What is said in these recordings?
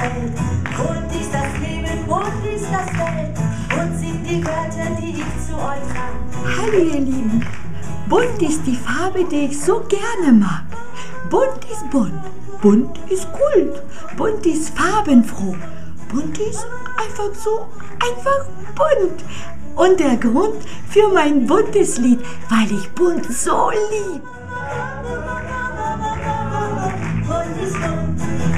Welt. Bunt ist das Leben, bunt ist das Welt. Bunt sind die Wörter, die ich zu euch sag. Hallo ihr Lieben, bunt ist die Farbe, die ich so gerne mag. Bunt ist bunt, bunt ist Kult, bunt ist farbenfroh, bunt ist einfach so, einfach bunt. Und der Grund für mein buntes Lied, weil ich bunt so lieb. Bunt ist bunt.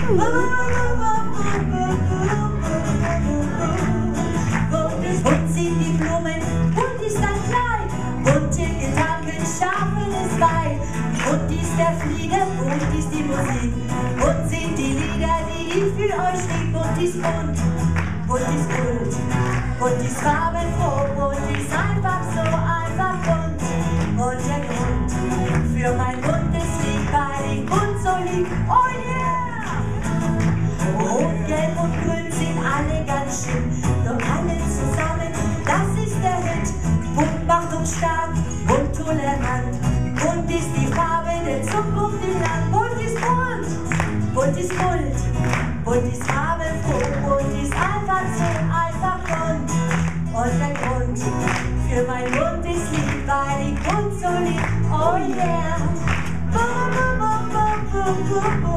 Bunt sind die Blumen, bunt ist ein Kleid, bunte Gedanken, scharfes Weib. Bunt ist der Flieger, bunt ist die Musik, bunt sind die Lieder, die ich für euch schrieb. Bunt ist bunt, bunt ist Kult, bunt ist farbenfroh, bunt ist einfach so, einfach bunt. Und der Grund für mein buntes Lied, weil ich bunt so lieb, oh yeah! Rot, gelb und grün sind alle ganz schön, doch alle zusammen, das ist der Hit. Bunt macht uns stark, bunt tolerant, bunt ist die Farbe der Zukunft im Land. Bunt ist bunt, bunt ist Kult, bunt ist farbenfroh, bunt ist einfach so, einfach bunt. Und der Grund für mein buntes Lied, weil ich bunt so lieb, oh yeah! Bum, bum, bum, bum, bum, bum.